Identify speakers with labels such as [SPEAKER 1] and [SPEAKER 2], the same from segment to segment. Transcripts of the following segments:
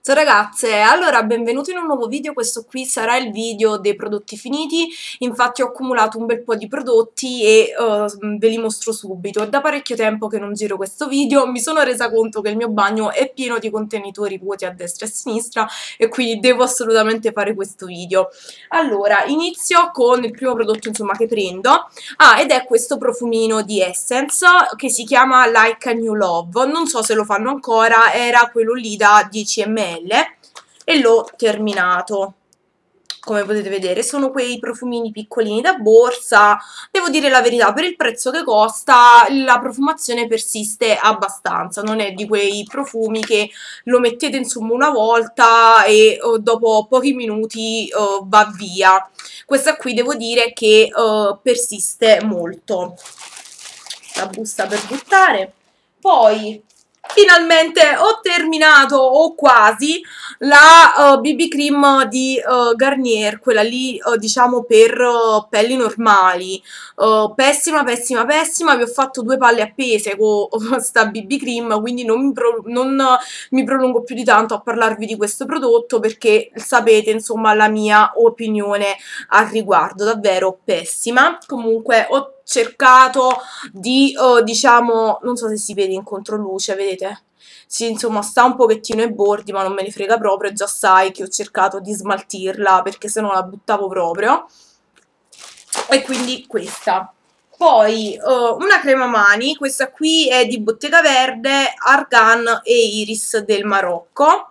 [SPEAKER 1] Ciao ragazze, allora benvenuti in un nuovo video. Questo qui sarà il video dei prodotti finiti. Infatti ho accumulato un bel po' di prodotti e ve li mostro subito. È da parecchio tempo che non giro questo video, mi sono resa conto che il mio bagno è pieno di contenitori vuoti a destra e a sinistra e quindi devo assolutamente fare questo video. Allora, inizio con il primo prodotto insomma che prendo, ed è questo profumino di Essence che si chiama Like a New Love. Non so se lo fanno ancora, era quello lì da 10 ml e l'ho terminato. Come potete vedere sono quei profumini piccolini da borsa. Devo dire la verità, per il prezzo che costa la profumazione persiste abbastanza, non è di quei profumi che lo mettete insomma una volta e dopo pochi minuti va via. Questa qui devo dire che persiste molto. La busta per buttare. Poi finalmente ho terminato, o quasi, la BB cream di Garnier, quella lì diciamo per pelli normali. Pessima, pessima, pessima. Vi ho fatto due palle appese con sta BB cream, quindi non mi prolungo più di tanto a parlarvi di questo prodotto perché sapete insomma la mia opinione al riguardo, davvero pessima. Comunque ho cercato di, diciamo, non so se si vede in controluce, vedete? Sì, insomma, sta un pochettino ai bordi, ma non me ne frega proprio, già sai che ho cercato di smaltirla perché se no la buttavo proprio. E quindi questa. Poi una crema mani, questa qui è di Bottega Verde, Argan e Iris del Marocco.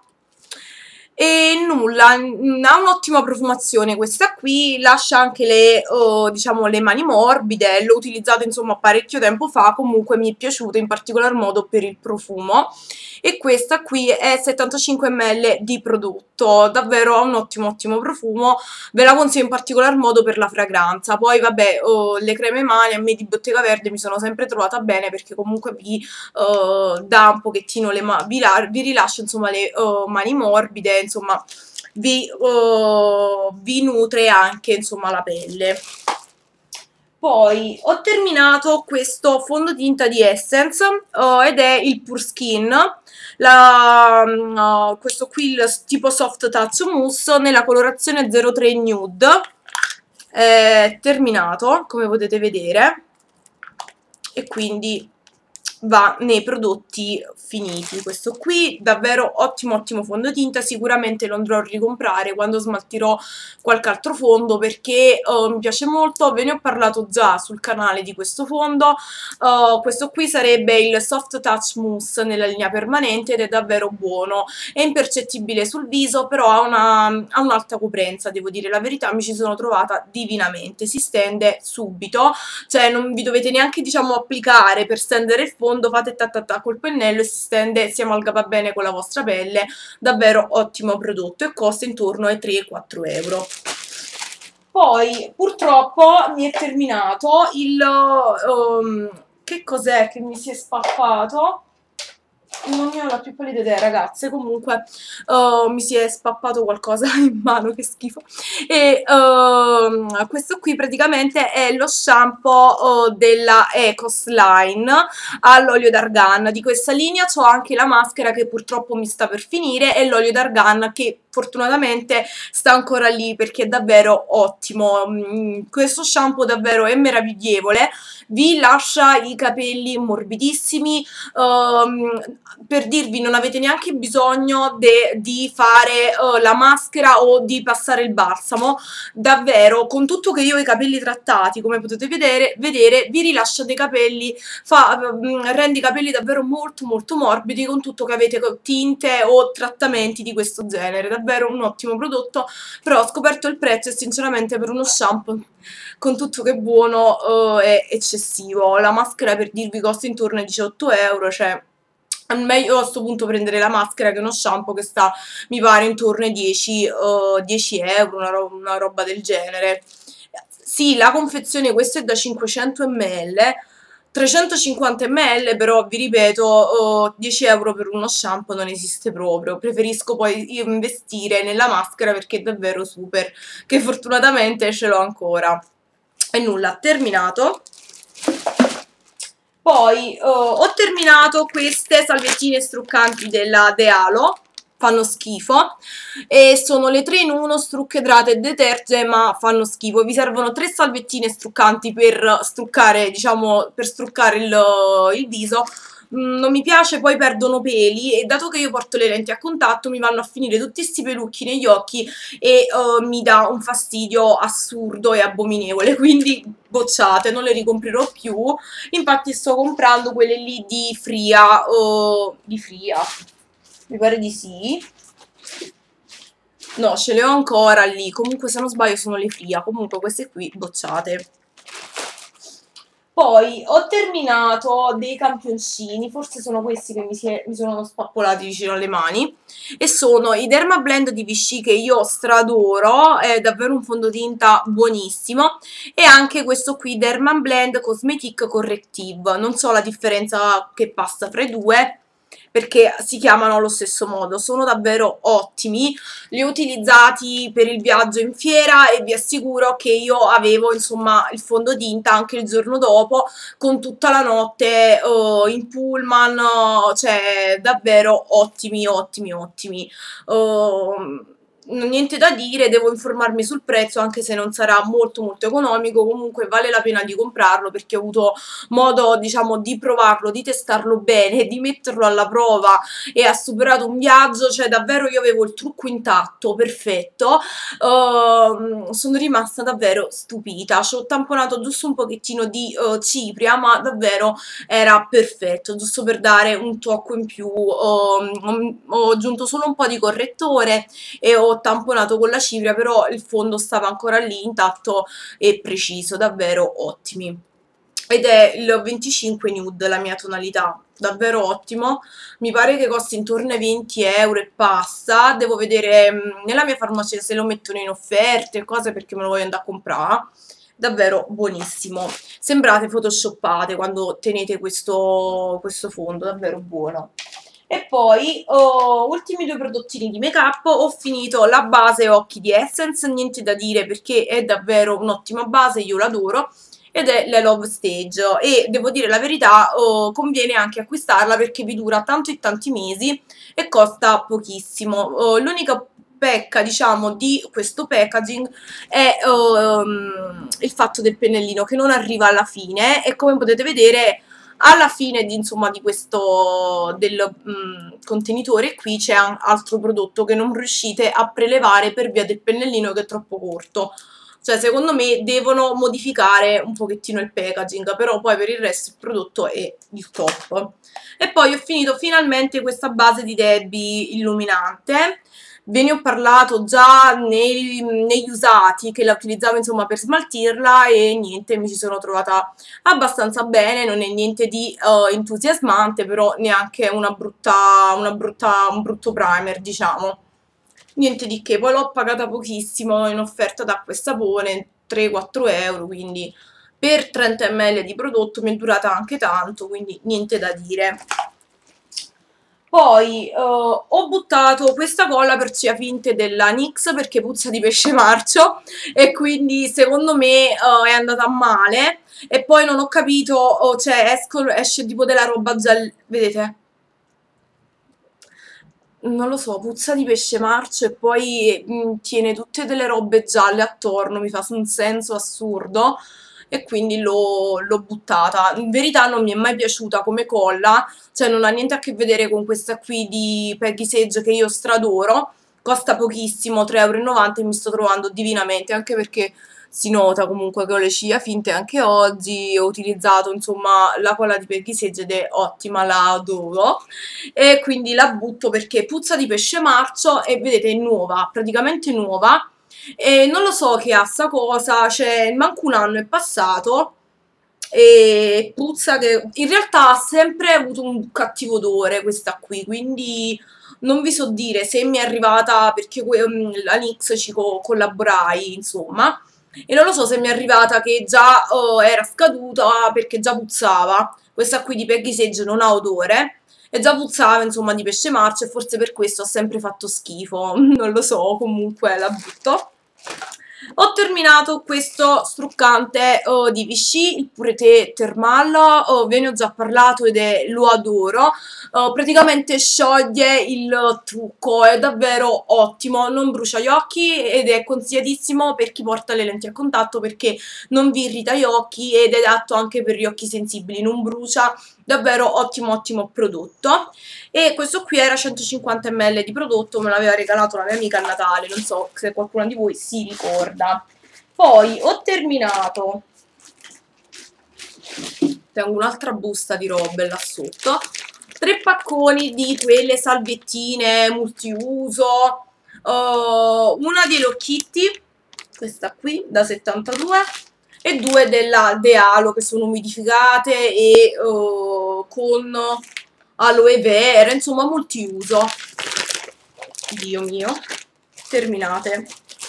[SPEAKER 1] E nulla, ha un'ottima profumazione questa qui, lascia anche le, diciamo, le mani morbide, l'ho utilizzato insomma parecchio tempo fa, comunque mi è piaciuto in particolar modo per il profumo. E questa qui è 75 ml di prodotto, davvero ha un ottimo profumo, ve la consiglio in particolar modo per la fragranza. Poi vabbè, le creme mani a me di Bottega Verde mi sono sempre trovata bene perché comunque vi dà un pochettino le mani, vi rilascia insomma le mani morbide, insomma vi nutre anche insomma la pelle. Poi ho terminato questo fondotinta di Essence ed è il Pure Skin, questo qui il tipo Soft Touch Mousse nella colorazione 03 Nude. È terminato come potete vedere e quindi va nei prodotti finiti. Questo qui davvero ottimo fondotinta, sicuramente lo andrò a ricomprare quando smaltirò qualche altro fondo perché mi piace molto, ve ne ho parlato già sul canale di questo fondo. Questo qui sarebbe il Soft Touch Mousse nella linea permanente ed è davvero buono, è impercettibile sul viso però ha un'alta coprenza, devo dire la verità, mi ci sono trovata divinamente, si stende subito, cioè non vi dovete neanche diciamo applicare per stendere il fondo, fate ta col pennello e si stende, si amalgama bene con la vostra pelle, davvero ottimo prodotto e costa intorno ai 3-4 euro. Poi purtroppo mi è terminato il che cos'è che mi si è spappato? Non ne ho la più pallida idea ragazze, comunque mi si è spappato qualcosa in mano, che schifo. E questo qui praticamente è lo shampoo della Ecos Line all'olio d'argan. Di questa linea ho anche la maschera che purtroppo mi sta per finire e l'olio d'argan che fortunatamente sta ancora lì perché è davvero ottimo. Questo shampoo davvero è meraviglievole, vi lascia i capelli morbidissimi. Per dirvi, non avete neanche bisogno di fare la maschera o di passare il balsamo, davvero, con tutto che io ho i capelli trattati, come potete vedere vi rilascia dei capelli, rende i capelli davvero molto morbidi, con tutto che avete tinte o trattamenti di questo genere, davvero un ottimo prodotto, però ho scoperto il prezzo e sinceramente per uno shampoo con tutto che è buono è eccessivo. La maschera per dirvi costa intorno ai 18 euro, cioè è meglio a questo punto prendere la maschera che uno shampoo che sta, mi pare, intorno ai 10 euro, una roba del genere. Sì, la confezione questa è da 500 ml, 350 ml, però vi ripeto, 10 euro per uno shampoo non esiste proprio. Preferisco poi io investire nella maschera perché è davvero super, che fortunatamente ce l'ho ancora. E nulla, terminato. Poi ho terminato queste salviettine struccanti della De Halo, fanno schifo, e sono le 3 in 1, strucca, idrata e deterge, ma fanno schifo. Vi servono 3 salviettine struccanti per struccare, diciamo, per struccare il viso. Non mi piace, poi perdono peli, e dato che io porto le lenti a contatto mi vanno a finire tutti questi pelucchi negli occhi e mi dà un fastidio assurdo e abominevole, quindi bocciate, non le ricomprerò più. Infatti sto comprando quelle lì di Fria, mi pare di sì. No, ce le ho ancora lì, comunque se non sbaglio sono le Fria, comunque queste qui bocciate. Poi ho terminato dei campioncini, forse sono questi che mi sono spappolati vicino alle mani, e sono i Dermablend di Vichy, che io stradoro, è davvero un fondotinta buonissimo, e anche questo qui Dermablend Cosmetic Corrective. Non so la differenza che passa fra i due, perché si chiamano allo stesso modo, sono davvero ottimi. Li ho utilizzati per il viaggio in fiera e vi assicuro che io avevo insomma il fondotinta anche il giorno dopo, con tutta la notte in pullman, cioè davvero ottimi, ottimi, ottimi. Niente da dire, devo informarmi sul prezzo, anche se non sarà molto molto economico, comunque vale la pena di comprarlo perché ho avuto modo, diciamo, di provarlo, di testarlo bene, di metterlo alla prova, e ha superato un viaggio, cioè davvero io avevo il trucco intatto, perfetto. Sono rimasta davvero stupita. Ci ho tamponato giusto un pochettino di cipria, ma davvero era perfetto, giusto per dare un tocco in più. Ho aggiunto solo un po' di correttore e ho tamponato con la cipria, però il fondo stava ancora lì intatto e preciso, davvero ottimi. Ed è il 25 nude la mia tonalità, davvero ottimo. Mi pare che costi intorno ai 20 euro e passa. Devo vedere nella mia farmacia se lo mettono in offerte, cose, perché me lo voglio andare a comprare. Davvero buonissimo. Sembrate photoshoppate quando tenete questo fondo, davvero buono. E poi, ultimi due prodottini di make up. Ho finito la base occhi di Essence, niente da dire perché è davvero un'ottima base, io l'adoro, ed è la Love Stage, e devo dire la verità, conviene anche acquistarla perché vi dura tanto e tanti mesi e costa pochissimo. L'unica pecca, diciamo, di questo packaging è il fatto del pennellino che non arriva alla fine, e come potete vedere alla fine di, insomma, di questo contenitore qui c'è un altro prodotto che non riuscite a prelevare per via del pennellino che è troppo corto. Cioè, secondo me devono modificare un pochettino il packaging, però poi per il resto il prodotto è il top. E poi ho finito finalmente questa base di Debbie illuminante. Ve ne ho parlato già negli usati, che la utilizzavo insomma per smaltirla, e niente, mi ci sono trovata abbastanza bene. Non è niente di entusiasmante, però neanche un brutto primer, diciamo. Niente di che. Poi l'ho pagata pochissimo in offerta da acqua e sapone, 3-4 euro, quindi per 30 ml di prodotto mi è durata anche tanto, quindi niente da dire. Poi ho buttato questa colla per ciglia finte della NYX perché puzza di pesce marcio, e quindi secondo me è andata male. E poi non ho capito, cioè esce tipo della roba gialla, vedete? Non lo so, puzza di pesce marcio, e poi tiene tutte delle robe gialle attorno, mi fa un senso assurdo, e quindi l'ho buttata. In verità non mi è mai piaciuta come colla, cioè non ha niente a che vedere con questa qui di Peggy Sage che io stradoro. Costa pochissimo, 3,90 € e mi sto trovando divinamente, anche perché si nota comunque che ho le ciglia finte anche oggi. Ho utilizzato insomma la colla di Peggy Sage ed è ottima, la adoro, e quindi la butto perché puzza di pesce marcio, e vedete è nuova, praticamente nuova, e non lo so che ha sta cosa, cioè manco un anno è passato e puzza, che in realtà ha sempre avuto un cattivo odore questa qui, quindi non vi so dire se mi è arrivata perché la NYX ci collaborai insomma, e non lo so se mi è arrivata che già era scaduta perché già puzzava. Questa qui di Peggy Sage non ha odore e già puzzava insomma di pesce marcio, e forse per questo ha sempre fatto schifo, non lo so, comunque la butto. Ho terminato questo struccante di Vichy, il Purité Thermal, ve ne ho già parlato lo adoro. Praticamente scioglie il trucco, è davvero ottimo, non brucia gli occhi ed è consigliatissimo per chi porta le lenti a contatto perché non vi irrita gli occhi ed è adatto anche per gli occhi sensibili, non brucia, davvero ottimo ottimo prodotto. E questo qui era 150 ml di prodotto, me l'aveva regalato una mia amica a Natale, non so se qualcuno di voi si ricorda. Poi ho terminato, tengo un'altra busta di robe là sotto, 3 pacconi di quelle salvettine multiuso, una di Hello Kitty, questa qui da 72, e 2 della De Halo che sono umidificate e con aloe vera, insomma multiuso. Dio mio, terminate.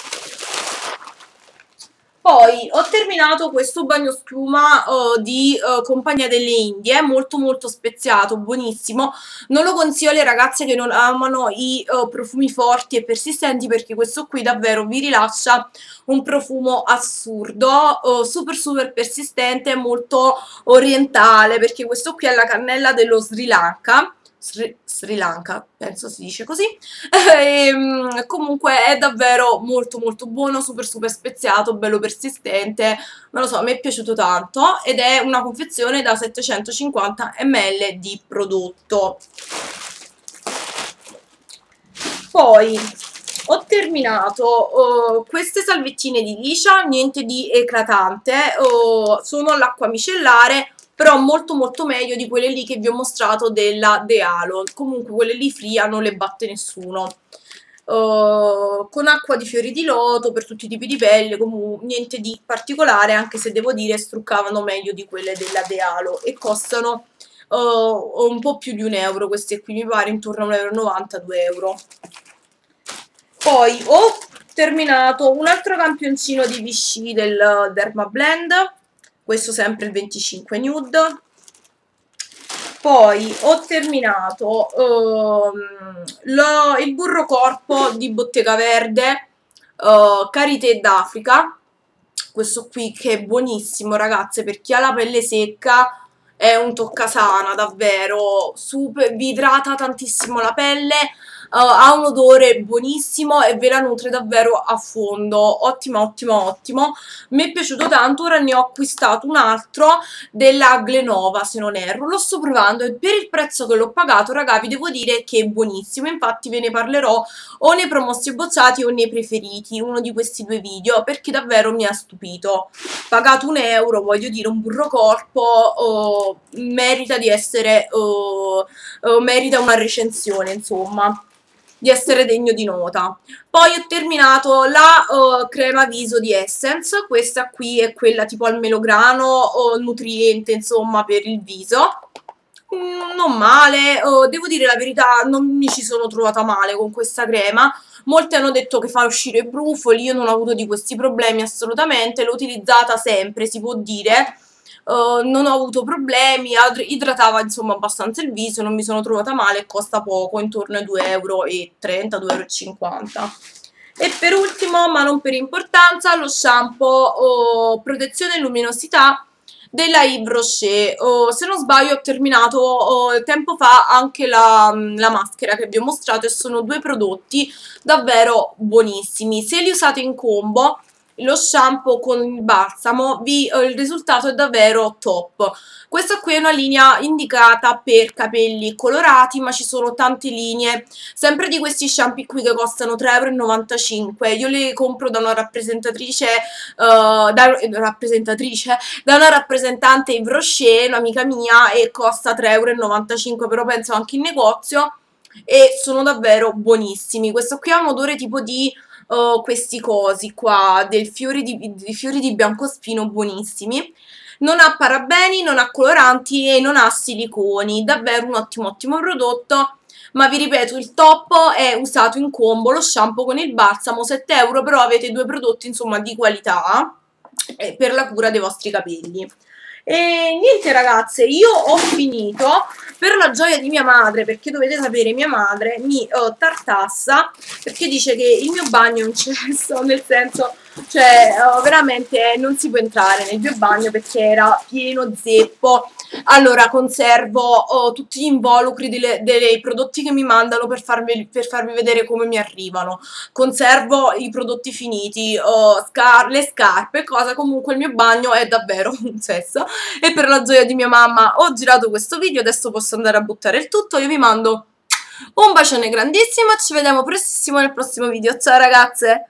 [SPEAKER 1] Poi ho terminato questo bagno schiuma di Compagnia delle Indie, molto molto speziato, buonissimo. Non lo consiglio alle ragazze che non amano i profumi forti e persistenti perché questo qui davvero vi rilascia un profumo assurdo, super super persistente, molto orientale, perché questo qui è la cannella dello Sri Lanka. Sri Lanka, penso si dice così. Comunque è davvero molto molto buono, super super speziato, bello persistente, non lo so, mi è piaciuto tanto ed è una confezione da 750 ml di prodotto. Poi ho terminato queste salvettine di liscia, niente di eclatante, sono all'acqua micellare, però molto molto meglio di quelle lì che vi ho mostrato della De Halo. Comunque quelle lì fria non le batte nessuno. Con acqua di fiori di loto per tutti i tipi di pelle, comunque niente di particolare, anche se devo dire struccavano meglio di quelle della De Halo e costano un po' più di €1 queste qui, mi pare intorno a 1,90 €, 2 euro. Poi ho terminato un altro campioncino di Vichy del Derma Blend, questo sempre il 25 nude. Poi ho terminato il burro corpo di Bottega Verde, Karité d'Africa, questo qui che è buonissimo ragazze, per chi ha la pelle secca è un toccasana davvero, super, vi idrata tantissimo la pelle, ha un odore buonissimo e ve la nutre davvero a fondo, ottimo ottimo ottimo, mi è piaciuto tanto. Ora ne ho acquistato un altro della Glenova se non erro, lo sto provando e per il prezzo che l'ho pagato raga vi devo dire che è buonissimo, infatti ve ne parlerò o nei promossi e bocciati o nei preferiti, uno di questi due video, perché davvero mi ha stupito. Pagato €1, voglio dire, un burro corpo merita di essere merita una recensione, insomma, di essere degno di nota. Poi ho terminato la crema viso di Essence, questa qui è quella tipo al melograno nutriente, insomma, per il viso. Non male, devo dire la verità, non mi ci sono trovata male con questa crema. Molti hanno detto che fa uscire brufoli, io non ho avuto di questi problemi assolutamente, l'ho utilizzata sempre, si può dire, non ho avuto problemi, idratava insomma abbastanza il viso, non mi sono trovata male, costa poco, intorno ai 2,30 €, 2,50 €. E per ultimo, ma non per importanza, lo shampoo protezione e luminosità della Yves Rocher. Se non sbaglio ho terminato tempo fa anche la maschera che vi ho mostrato e sono due prodotti davvero buonissimi. Se li usate in combo, lo shampoo con il balsamo, il risultato è davvero top. Questa qui è una linea indicata per capelli colorati, ma ci sono tante linee, sempre di questi shampoo qui che costano 3,95 €. Io le compro da una rappresentatrice, da una rappresentante Yves Rocher, un'amica mia, e costa 3,95 €, però penso anche in negozio, e sono davvero buonissimi. Questo qui ha un odore tipo di questi cosi qua, dei fiori di biancospino buonissimi. Non ha parabeni, non ha coloranti e non ha siliconi, davvero un ottimo ottimo prodotto. Ma vi ripeto, il top è usato in combo, lo shampoo con il balsamo, 7 €, però avete due prodotti insomma di qualità per la cura dei vostri capelli. E niente ragazze, io ho finito. Per la gioia di mia madre, perché dovete sapere, mia madre mi tartassa perché dice che il mio bagno è un cesso, nel senso, cioè veramente non si può entrare nel mio bagno perché era pieno zeppo. Allora conservo tutti gli involucri dei prodotti che mi mandano per farvi vedere come mi arrivano, conservo i prodotti finiti, le scarpe, cosa. Comunque il mio bagno è davvero un cesso. E per la gioia di mia mamma ho girato questo video, adesso posso andare a buttare il tutto. Io vi mando un bacione grandissimo, ci vediamo prestissimo nel prossimo video. Ciao ragazze!